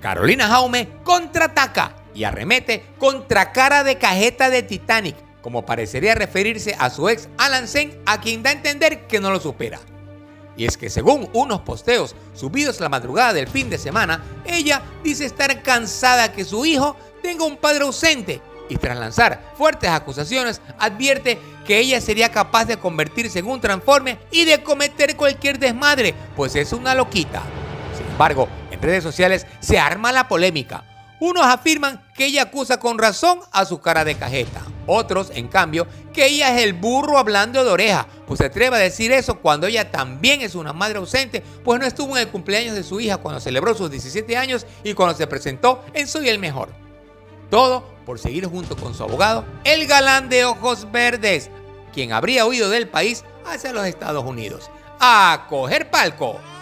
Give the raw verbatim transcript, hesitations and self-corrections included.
Carolina Jaume contraataca y arremete contra cara de cajeta de Titanic, como parecería referirse a su ex Alan Zane, a quien da a entender que no lo supera. Y es que según unos posteos subidos la madrugada del fin de semana, ella dice estar cansada que su hijo tenga un padre ausente y tras lanzar fuertes acusaciones advierte que ella sería capaz de convertirse en un transforme y de cometer cualquier desmadre, pues es una loquita. Sin embargo, en redes sociales se arma la polémica. Unos afirman que ella acusa con razón a su cara de cajeta. Otros, en cambio, que ella es el burro hablando de oreja, pues se atreve a decir eso cuando ella también es una madre ausente, pues no estuvo en el cumpleaños de su hija cuando celebró sus diecisiete años y cuando se presentó en Soy el Mejor. Todo por seguir junto con su abogado, el galán de ojos verdes, quien habría huido del país hacia los Estados Unidos. ¡A coger palco!